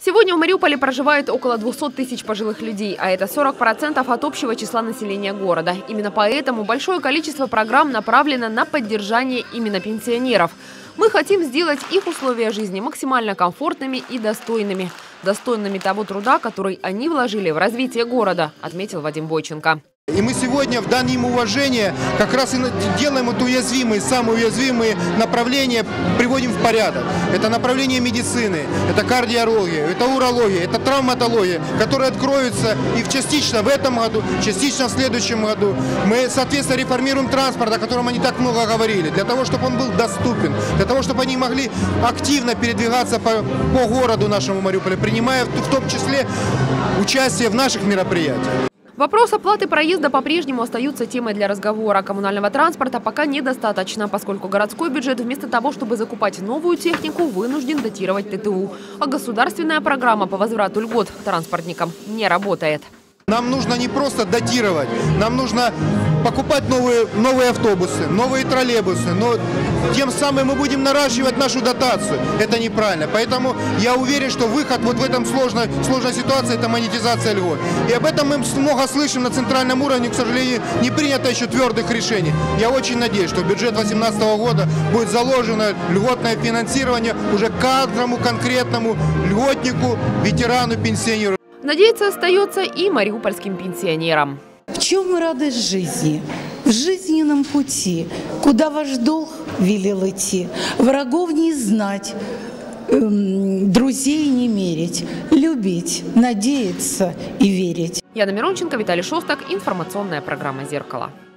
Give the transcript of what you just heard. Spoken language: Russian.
Сегодня в Мариуполе проживает около 200 тысяч пожилых людей, а это 40% от общего числа населения города. Именно поэтому большое количество программ направлено на поддержание именно пенсионеров. Мы хотим сделать их условия жизни максимально комфортными и достойными. Достойными того труда, который они вложили в развитие города, отметил Вадим Бойченко. И мы сегодня в данном им уважение как раз и делаем это уязвимые, самые уязвимые направления, приводим в порядок. Это направление медицины, это кардиология, это урология, это травматология, которые откроются и частично в этом году, частично в следующем году. Мы, соответственно, реформируем транспорт, о котором они так много говорили, для того, чтобы он был доступен, для того, чтобы они могли активно передвигаться по городу нашему Мариуполя, принимая в том числе участие в наших мероприятиях. Вопрос оплаты проезда по-прежнему остается темой для разговора. Коммунального транспорта пока недостаточно, поскольку городской бюджет вместо того, чтобы закупать новую технику, вынужден датировать ТТУ. А государственная программа по возврату льгот транспортникам не работает. Нам нужно не просто датировать, нам нужно покупать новые автобусы, новые троллейбусы, но тем самым мы будем наращивать нашу дотацию. Это неправильно. Поэтому я уверен, что выход вот в этом сложной ситуации – это монетизация льгот. И об этом мы много слышим на центральном уровне, к сожалению, не принято еще твердых решений. Я очень надеюсь, что в бюджет 2018 года будет заложено льготное финансирование уже каждому конкретному льготнику, ветерану, пенсионеру. Надеяться остается и мариупольским пенсионерам. В чем радость жизни? В жизненном пути, куда ваш долг велел идти, врагов не знать, друзей не мерить, любить, надеяться и верить. Яна Миронченко, Виталий Шостак. Информационная программа «Зеркало».